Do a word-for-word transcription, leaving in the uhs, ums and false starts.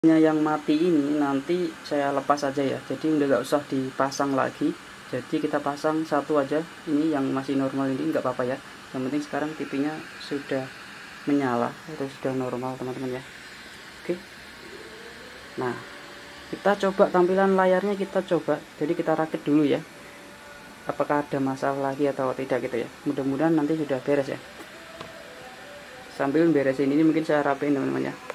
Yang mati ini nanti saya lepas aja ya, jadi udah nggak usah dipasang lagi. Jadi kita pasang satu aja, ini yang masih normal ini nggak apa-apa ya. Yang penting sekarang T V-nya sudah menyala atau sudah normal teman-teman ya. Oke. Nah, kita coba tampilan layarnya, kita coba. Jadi kita rakit dulu ya. Apakah ada masalah lagi atau tidak gitu ya. Mudah-mudahan nanti sudah beres ya. Sambil beresin ini mungkin saya rapiin teman-teman ya.